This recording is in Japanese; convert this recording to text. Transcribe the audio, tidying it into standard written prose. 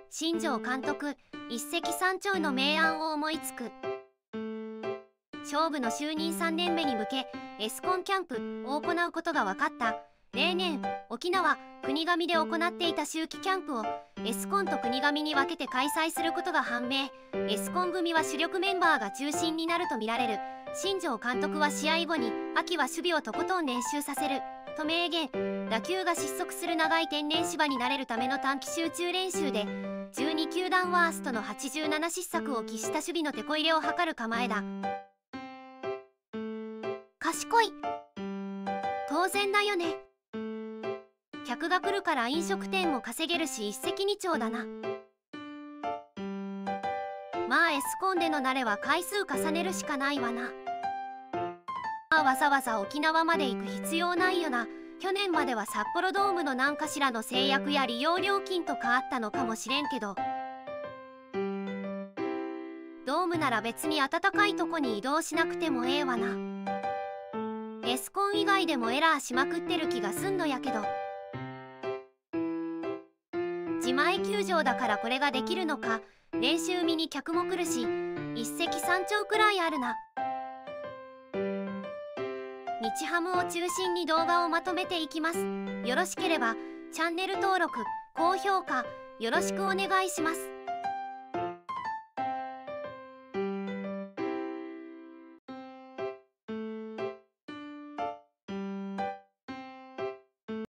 新庄監督一石三鳥の明暗を思いつく。勝負の就任3年目に向けエスコンキャンプを行うことが分かった。例年沖縄国頭で行っていた秋季キャンプをエスコンと国頭に分けて開催することが判明。エスコン組は主力メンバーが中心になるとみられる。新庄監督は試合後に秋は守備をとことん練習させると明言。打球が失速する長い天然芝になれるための短期集中練習で12球団ワーストの87失策を喫した守備のテこ入れを図る構えだ。賢い。当然だよね。客が来るから飲食店も稼げるし一石二鳥だな。まあエスコンでの慣れは回数重ねるしかないわな。わざわざ沖縄まで行く必要ないよな。去年までは札幌ドームの何かしらの制約や利用料金とかあったのかもしれんけど、ドームなら別に暖かいとこに移動しなくてもええわな。エスコン以外でもエラーしまくってる気がすんのやけど、自前球場だからこれができるのか。練習見に客も来るし一石三鳥くらいあるな。日ハムを中心に動画をまとめていきます。よろしければチャンネル登録高評価よろしくお願いします。